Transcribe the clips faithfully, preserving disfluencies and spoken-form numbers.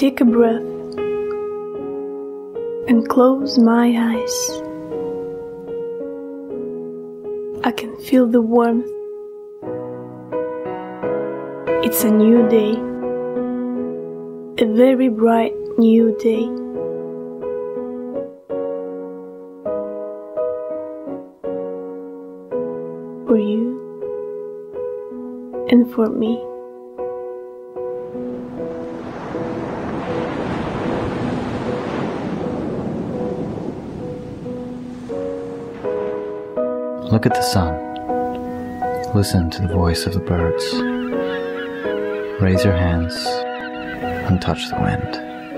take a breath and close my eyes. I can feel the warmth. It's a new day, a very bright new day. For you and for me. Look at the sun. Listen to the voice of the birds. Raise your hands and touch the wind.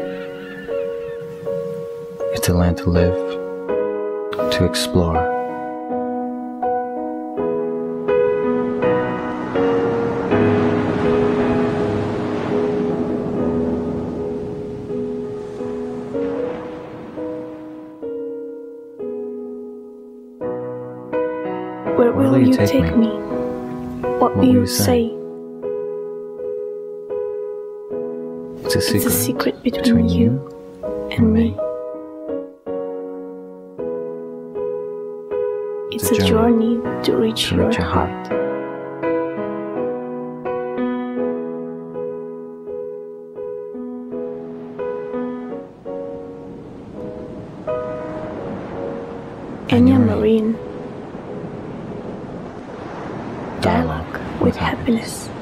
It's a land to live, to explore. Where will, will you, you take, take me? me? What, what will you say? say? It's a secret, it's a secret between, between you and, and me. It's, it's a journey, journey to reach to your, reach your heart. heart. Enya Mareine. Dialogue with happiness.